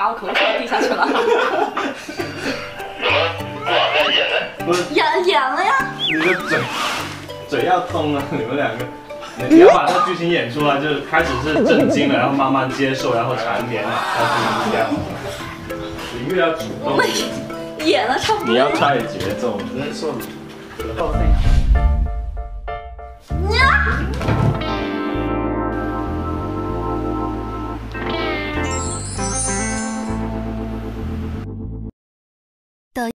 把我口水递下去了。 不是演了呀！ 你的嘴要动啊！你们两个，你要把这个剧情演出来，就是开始是震惊了，然后慢慢接受，然后缠绵，要是这样。林月要主动， 演了差不多。 你要带节奏， 人说报备。